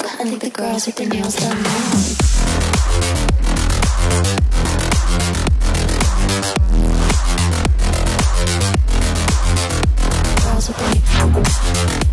I think the girls with their nails done now. Girls with their